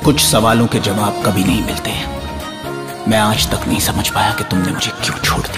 कुछ सवालों के जवाब कभी नहीं मिलते। मैं आज तक नहीं समझ पाया कि तुमने मुझे क्यों छोड़ दिया।